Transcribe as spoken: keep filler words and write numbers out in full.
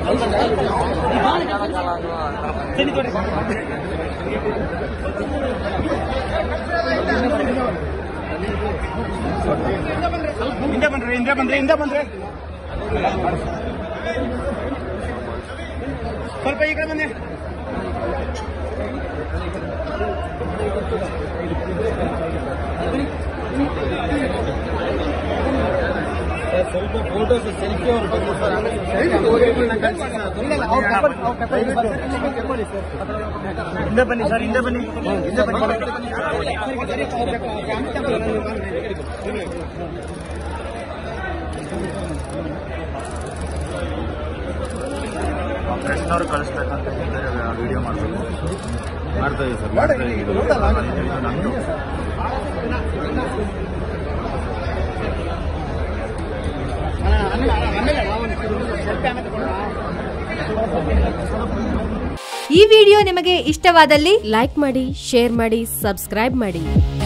ಹಿಂದೆ ಬಂದ್ರೆ ಹಿಂದೆ ಬಂದ್ರೆ ಹಿಂದೆ ಬಂದ್ರೆ ಸ್ವಲ್ಪ ಈ ಕಡೆ ಬನ್ನಿ. ಸ್ವಲ್ಪ ಫೋಟೋಸ್ ಸೆಲ್ಫಿ ಅವ್ರು ಬಂದು ಸರ್ ಹಿಂದೆ ಬನ್ನಿ ಸರ್, ಹಿಂದೆ ಬನ್ನಿ, ಹಿಂದೆ ಬನ್ನಿ. ಕೃಷ್ಣವ್ರು ಕಳಿಸ್ಬೇಕಂತ ವಿಡಿಯೋ ಮಾಡಬೇಕು ಮಾಡ್ತಾ ಇದೀವಿ ಸರ್, ಮಾಡ್ತಾ ಇದೀವಿ. ನಮ್ಮದು ಈ ವಿಡಿಯೋ ನಿಮಗೆ ಇಷ್ಟವಾದಲ್ಲಿ ಲೈಕ್ ಮಾಡಿ, ಶೇರ್ ಮಾಡಿ, ಸಬ್ಸ್ಕ್ರೈಬ್ ಮಾಡಿ.